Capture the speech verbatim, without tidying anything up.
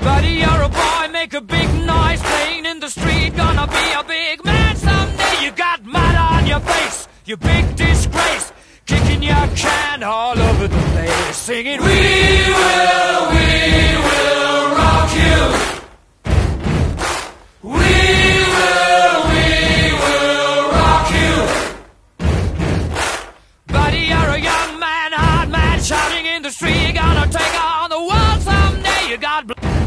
Buddy, you're a boy, make a big noise playing in the street. Gonna be a big man someday. You got mud on your face, you big disgrace. Kicking your can all over the place, singing, we will, we will rock you. We will, we will rock you. Buddy, you're a young man, hard man, shouting in the street. You're gonna take on the world someday. You got